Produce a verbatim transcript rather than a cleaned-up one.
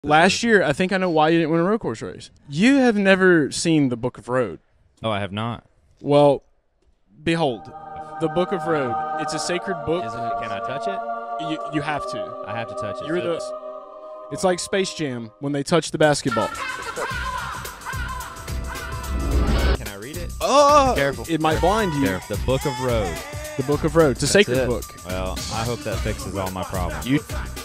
Last year, I think I know why you didn't win a road course race. You have never seen the Book of Road. Oh, I have not. Well, behold, the Book of Road. It's a sacred book. Isn't it? Can I touch it? You, you have to. I have to touch it. You're the. It's like Space Jam when they touch the basketball. Can I read it? Oh, Careful. It might blind you. Careful. The Book of Road. The Book of Road. It's a That's sacred it. book. Well, I hope that fixes all my problems. You